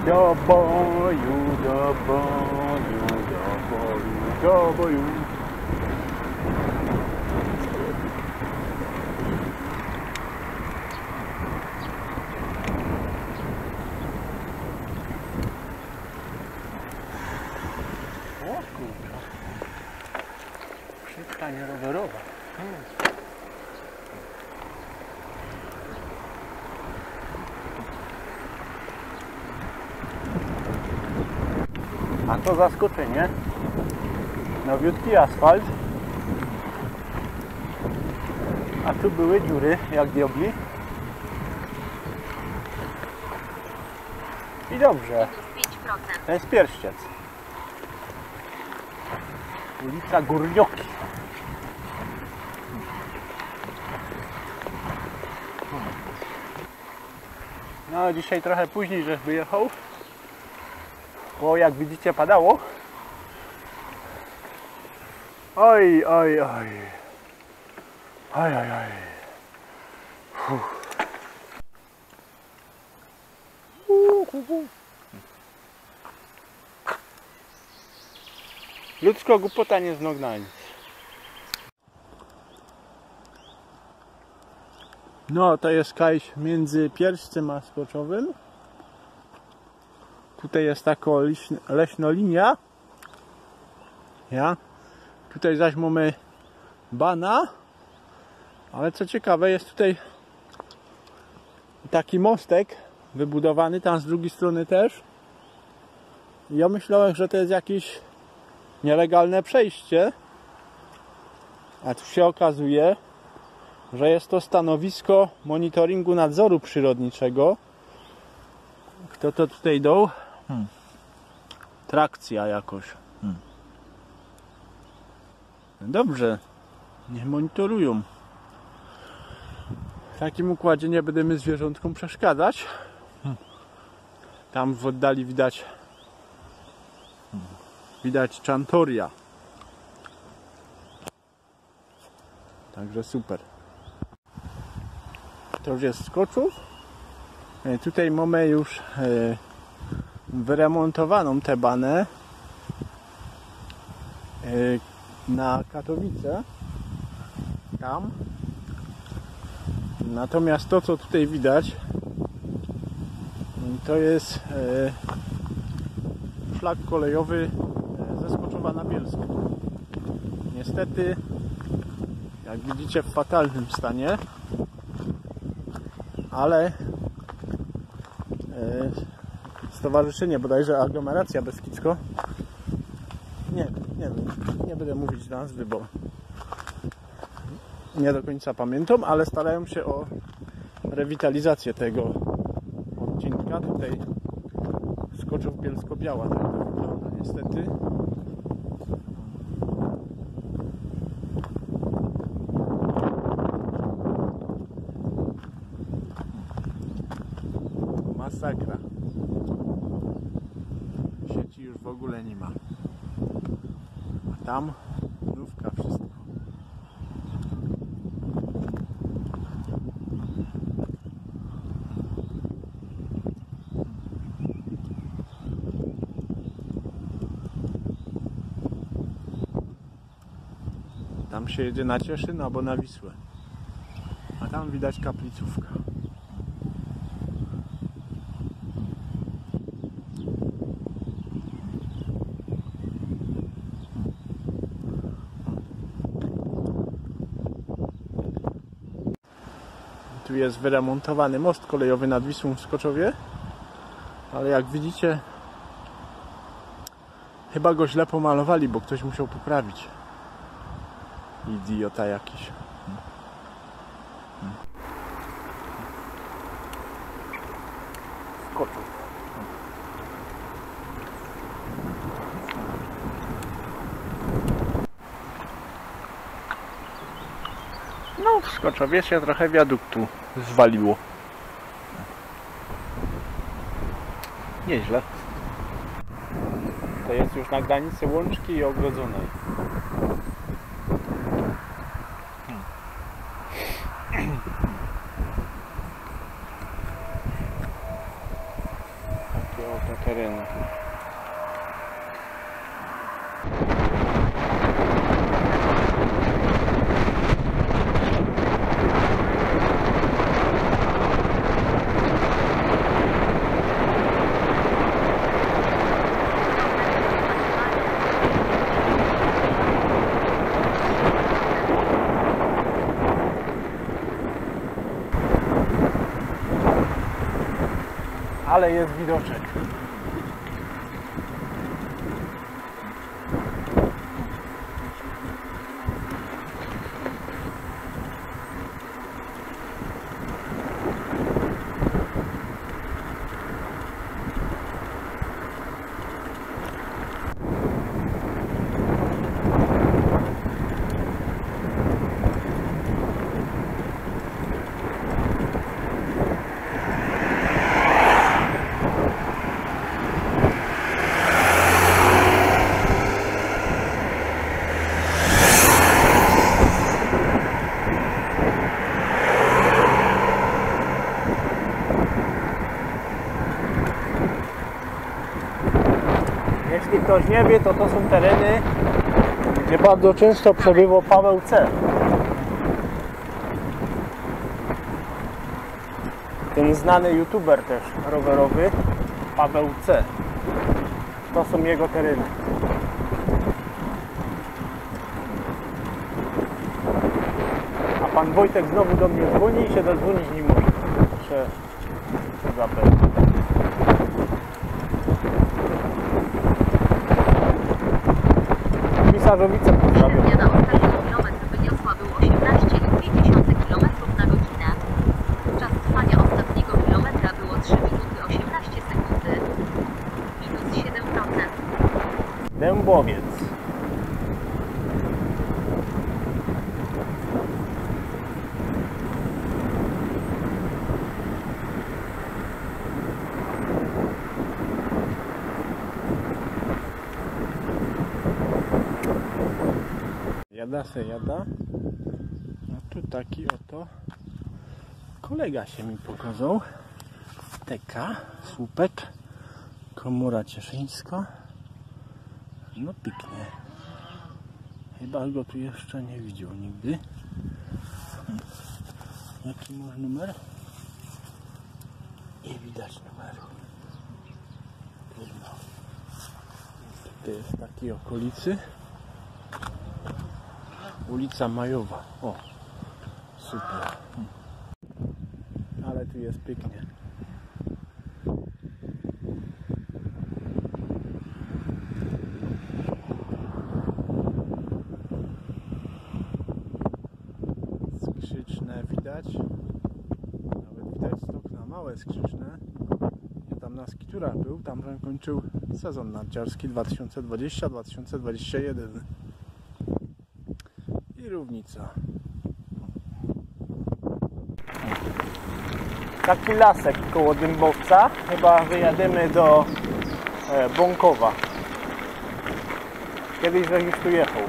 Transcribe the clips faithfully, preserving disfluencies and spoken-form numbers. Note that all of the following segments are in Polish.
Do boju, do boju, do boju, do boju. O kurczę. Przystań rowerowa. Hmm. A to zaskoczenie. Nowiutki asfalt. A tu były dziury jak diabli. I dobrze. To jest Pierściec. Ulica Górnioki. No dzisiaj trochę później żeś wyjechał, bo jak widzicie padało. Oj, oj, oj. Oj, oj, oj. Fuh. Uh, uh, uh. Ludzko głupota nie znog na nic. No to jest kajś między Pierścicem a Skoczowym. Tutaj jest taka leśna linia. Ja. Tutaj zaś mamy bana. Ale co ciekawe, jest tutaj taki mostek wybudowany, tam z drugiej strony też. Ja myślałem, że to jest jakieś nielegalne przejście, a tu się okazuje, że jest to stanowisko monitoringu nadzoru przyrodniczego. Kto to tutaj dał? Hmm. Trakcja jakoś. Hmm. Dobrze, niech monitorują. W takim układzie nie będziemy zwierzątkom przeszkadzać. Hmm. Tam w oddali widać hmm. widać Czantoria. Także super. To już jest Skoczów. Tutaj mamy już wyremontowaną tę banę na Katowice. Tam. Natomiast to, co tutaj widać, to jest szlak kolejowy ze Skoczowa na Bielską. Niestety, jak widzicie, w fatalnym stanie, ale stowarzyszenie, bodajże Aglomeracja Beskidzko, nie, nie wiem, nie będę mówić nazwy, bo nie do końca pamiętam, ale starają się o rewitalizację tego odcinka. Tutaj Skoczów Bielsko-Biała tak to wygląda niestety. Masakra. Sieci już w ogóle nie ma. A tam nówka wszystko. Tam się jedzie na Cieszyn albo na Wisłę. A tam widać kaplicówka. Tu jest wyremontowany most kolejowy nad Wisłą w Skoczowie, ale jak widzicie, chyba go źle pomalowali, bo ktoś musiał poprawić. Idiota jakiś. Skoczów. No, w Skoczowie się trochę wiaduktu zwaliło. Nieźle. To jest już na granicy Łączki i Ogrodzonej. Takie oto ale jest widoczek. Jeśli ktoś nie wie, to to są tereny, gdzie bardzo często przebywał Paweł C. Ten znany youtuber też rowerowy, Paweł C. To są jego tereny. A pan Wojtek znowu do mnie dzwoni i się dodzwonić nie może. Muszę zapewnić. Pisarzowice pozdrawiam. Średnia na ostatni kilometr wyniosła był osiemnaście i dwie dziesiąte kilometrów na godzinę. Czas trwania ostatniego kilometra było trzy minuty osiemnaście sekundy. Minus siedem procent. Dębowiec. Jada se jada. No tu taki oto kolega się mi pokazał. T K, słupek, komora cieszyńska. No pięknie. Chyba go tu jeszcze nie widział nigdy. Jaki masz numer? Nie widać numeru. Tutaj jest w takiej okolicy. Ulica Majowa. O, super. Ale tu jest pięknie. Skrzyczne widać. Nawet widać stok na małe skrzyczne. Ja tam na skiturach był, tam żem kończył sezon narciarski dwa tysiące dwudziesty dwa tysiące dwudziesty pierwszy. I równica. Taki lasek koło Dębowca. Chyba wyjadziemy do e, Bąkowa. Kiedyś żeś już tu jechał.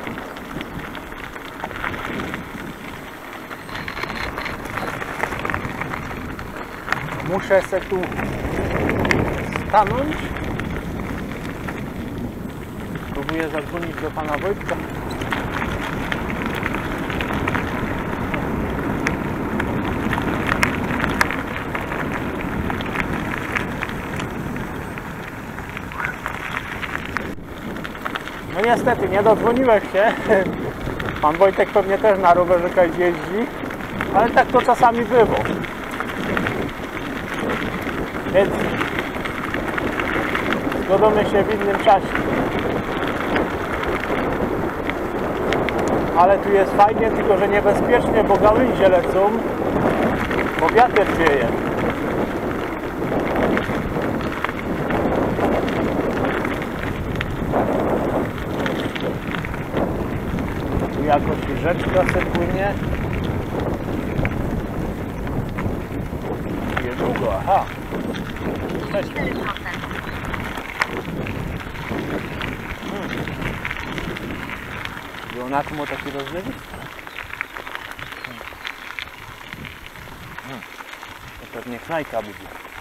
Muszę se tu stanąć. Próbuję zadzwonić do pana Wojtka. No niestety, nie dodzwoniłem się. Pan Wojtek pewnie też na rowerze jeździ, ale tak to czasami bywa. Więc zgodzimy się w innym czasie. Ale tu jest fajnie, tylko że niebezpiecznie, bo gałęzie lecą, bo wiatr wieje. Tu jakoś rzeczka se płynie. Niedługo, aha. cztery procent. Hmm. Było na czym o taki rozlewisk? Hmm. To pewnie knajka będzie.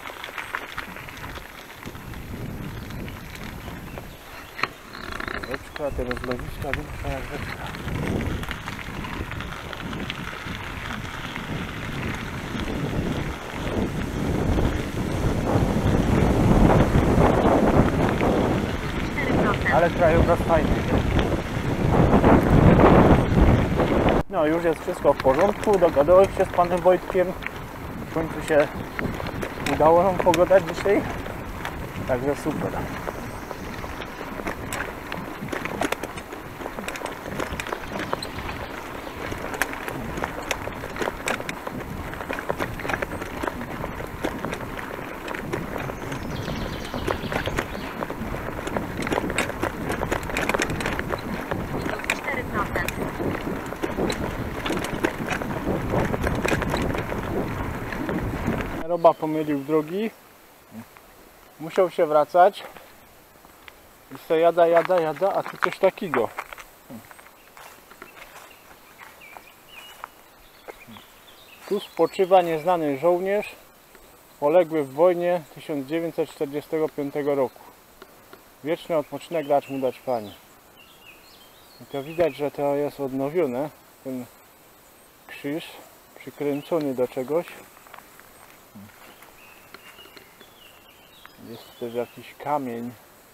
Rzeczka, te rozlewiska większa jak rzeczka. Ale krajobraz fajny. No już jest wszystko w porządku, dogadałem się z panem Wojtkiem. W końcu się udało nam pogadać dzisiaj, także super. cztery procent. Roba pomylił drogi, musiał się wracać i se jada, jada, jada, a tu coś takiego. Tu spoczywa nieznany żołnierz poległy w wojnie tysiąc dziewięćset czterdziestego piątego roku. Wieczny odpoczynek racz mu dać Panie. I to widać, że to jest odnowione, ten krzyż przykręcony do czegoś. Jest też jakiś kamień,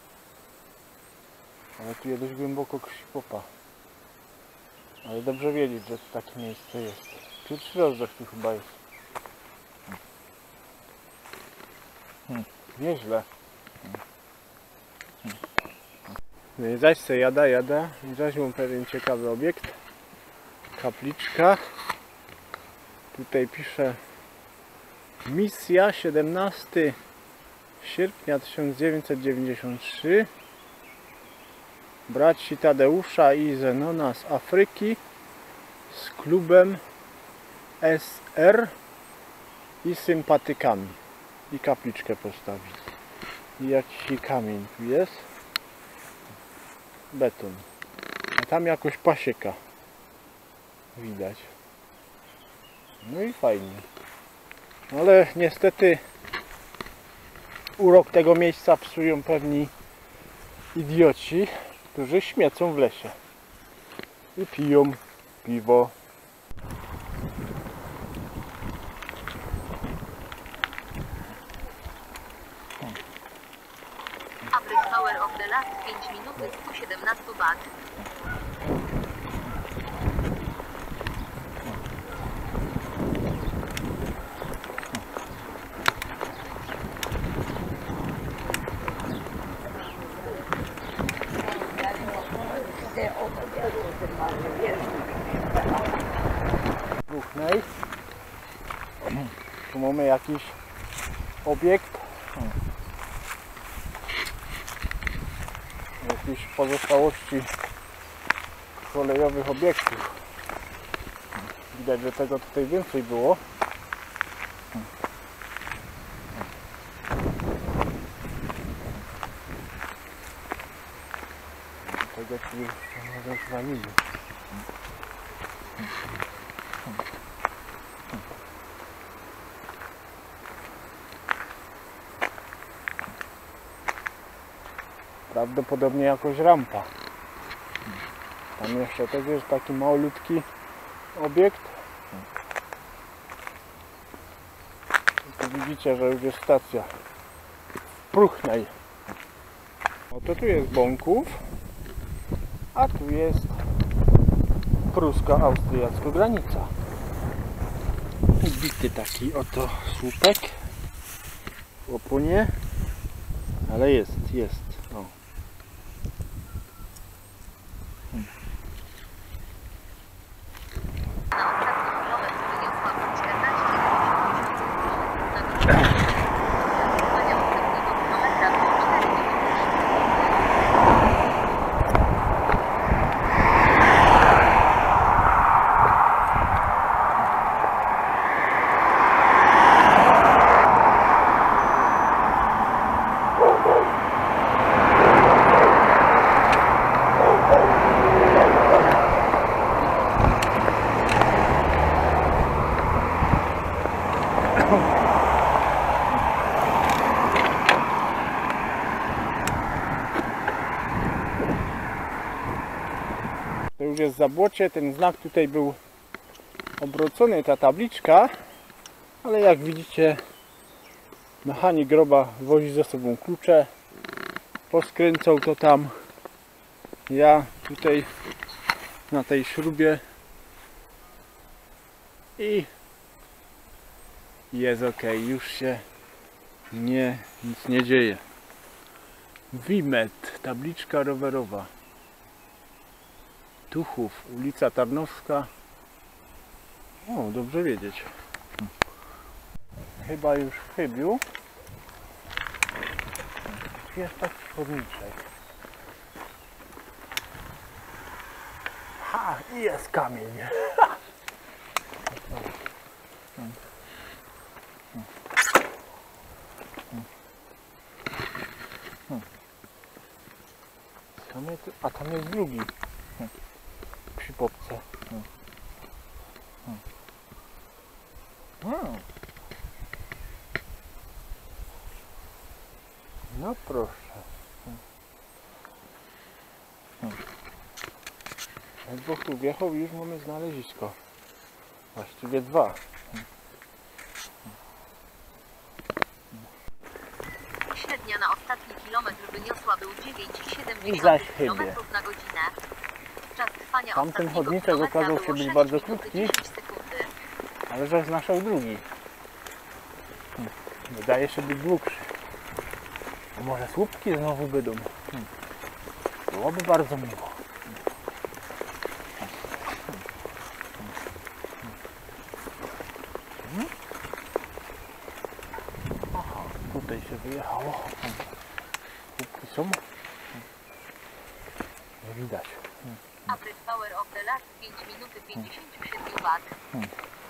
ale tu jest dość głęboko krwi popa. Ale dobrze wiedzieć, że tu takie miejsce jest. Pierwszy rozdech tu chyba jest. Hmm. Nieźle. Hmm. Zaś se jada, jada i zaś mam pewien ciekawy obiekt. Kapliczka. Tutaj pisze misja siedemnastego sierpnia tysiąc dziewięćset dziewięćdziesiątego trzeciego. Braci Tadeusza i Zenona z Afryki z klubem S R i sympatykami. I kapliczkę postawić. I jakiś kamień tu jest. Beton. A tam jakoś pasieka widać. No i fajnie. Ale niestety urok tego miejsca psują pewni idioci, którzy śmiecą w lesie i piją piwo. Average power of the last pięć minut sto siedemnaście wat. Ruchnej. Tu mamy jakiś obiekt. Jakieś pozostałości kolejowych obiektów. Widać, że tego tutaj więcej było. Tego tu już może zwalili. Prawdopodobnie jakoś rampa. Tam jeszcze też jest taki malutki obiekt. I tu widzicie, że już jest stacja w Pruchnej. Oto tu jest Bąków, a tu jest prusko-austriacka granica. Bity taki oto słupek w oponie, ale jest, jest. O. Na ostatnim kilometrze wyniosła czternaście przecinek osiem kilometrów na godzinę. Trwania ostatniego kilometra było cztery minuty. To już jest Zabłocie, ten znak tutaj był obrócony, ta tabliczka, ale jak widzicie mechanik groba wozi ze sobą klucze, poskręcał to tam. Ja tutaj na tej śrubie i jest ok, już się Nie, nic nie dzieje. Wimet, tabliczka rowerowa. Tuchów, ulica Tarnowska. O, dobrze wiedzieć. Chyba już w Chybiu. Jest taki chodniczek. Ha, i jest kamień. Tam jest, a tam jest drugi przy popce. No proszę. Jak Bochu wjechał, już mamy znalezisko. Właściwie dwa. Średnia na ostatni kilometr wyniosła był dziewięć I zaś przecinek siedem Chybie. kilometrów na godzinę. Czas trwania Tamten ostatniego chodniczek kilometra okazał się było być sześć bardzo minut krótki. dziesięć sekundy. Ale że znaszał drugi. Hmm. Wydaje się być dłuższy. A może słupki znowu będą? Hmm. Byłoby bardzo miło. Hmm. Aha, tutaj się wyjechało. Hmm. Słupki są? Hmm. Nie widać. Hmm. Average power of the last pięć minut pięćdziesiąt siedem wat. Hmm.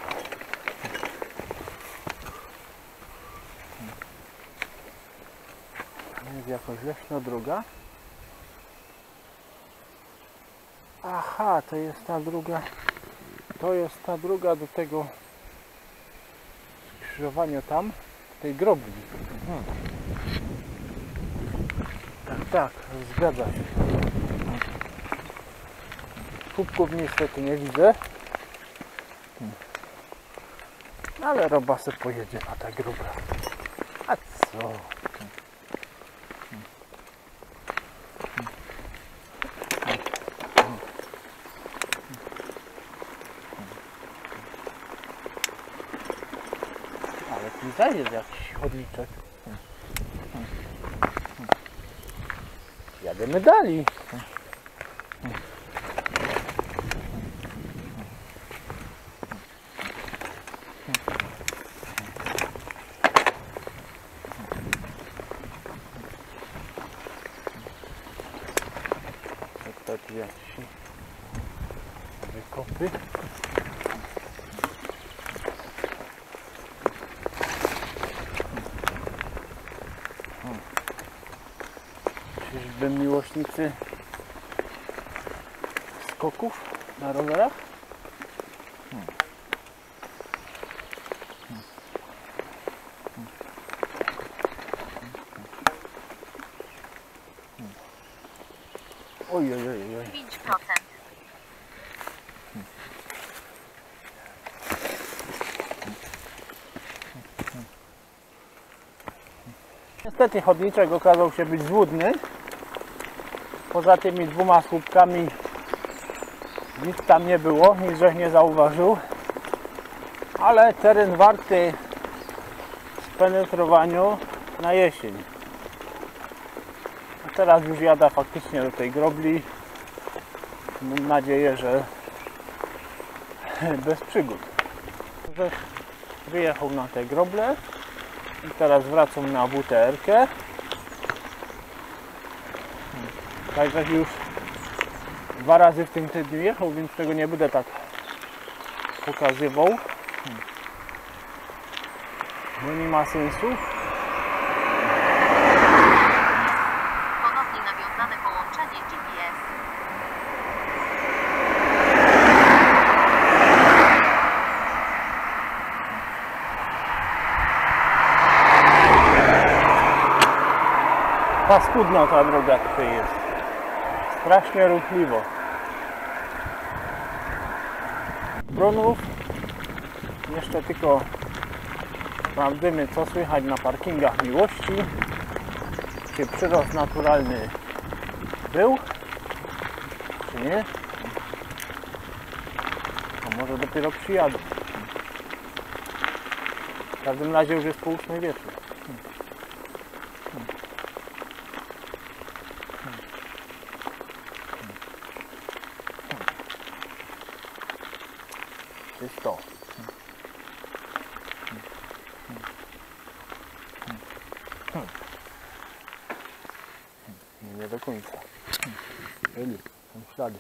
Jest jakaś leśna droga. Aha, to jest ta druga. To jest ta druga do tego skrzyżowania tam, tej grobli. Hmm. Tak, tak, zgadza się. Kubków niestety nie widzę. Hmm. Ale robasy pojedzie na ta grubra. A co? Ale tutaj jest jakiś chodniczek. Jadziemy dalej. Tu jakieś wykopy. Czyżby miłośnicy skoków na rowerach? Hmm. Hmm. Hmm. Oj, oj, oj, oj. pięć procent. Niestety chodniczek okazał się być złudny. Poza tymi dwoma słupkami nic tam nie było, nic żech nie zauważył. Ale teren warty spenetrowania na jesień. A teraz już jada faktycznie do tej grobli. Mam nadzieję, że bez przygód. Że wyjechał na te groble i teraz wracam na W T R-kę. Także już dwa razy w tym tygodniu jechał, więc tego nie będę tak pokazywał, bo nie ma sensu. Ponownie nawiązane połączenie G P S. Paskudna ta droga tutaj jest. Strasznie ruchliwo. Bronów. Jeszcze tylko sprawdzimy, co słychać na parkingach Miłości. Czy przyrost naturalny był, czy nie? A może dopiero przyjadą. W każdym razie już jest po ósmej wieczór. jest to. Nie do końca. Byli, są ślady.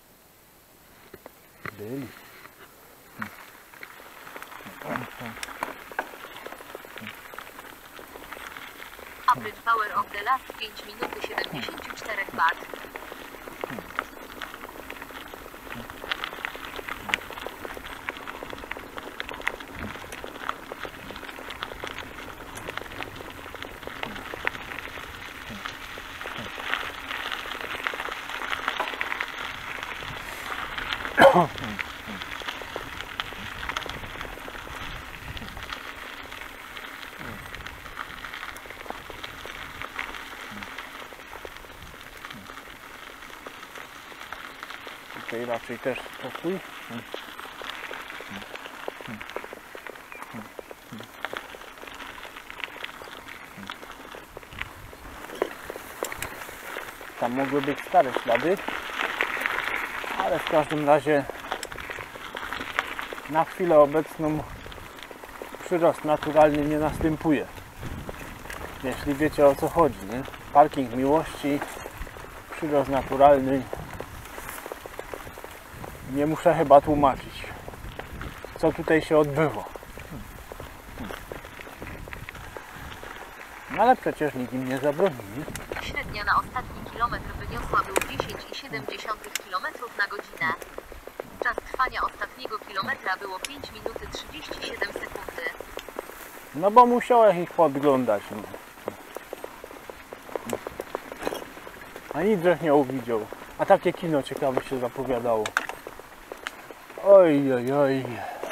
Byli. Average power of the last pięć minut siedemdziesiąt cztery wat. Tutaj raczej też spokój. Tam mogły być stare ślady, ale w każdym razie na chwilę obecną przyrost naturalny nie następuje. Jeśli wiecie, o co chodzi, nie? Parking miłości, przyrost naturalny. Nie muszę chyba tłumaczyć, co tutaj się odbyło. No ale przecież nikt im nie zabroni. Średnia na ostatni kilometr wyniosła był dziesięć przecinek siedem kilometrów na godzinę. Czas trwania ostatniego kilometra było pięć minut trzydzieści siedem sekundy. No bo musiałem ich podglądać. No. Ani drzew nie uwidział. A takie kino ciekawe się zapowiadało. Oj, oj, oj.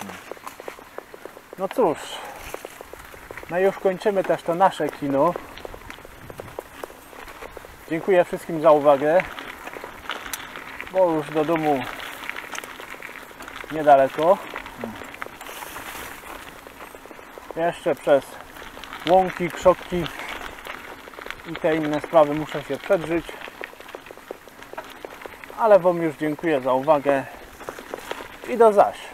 No cóż. No i już kończymy też to nasze kino. Dziękuję wszystkim za uwagę. Bo już do domu niedaleko. Jeszcze przez łąki, krzoki i te inne sprawy muszę się przedrzeć. Ale Wam już dziękuję za uwagę i do zaś.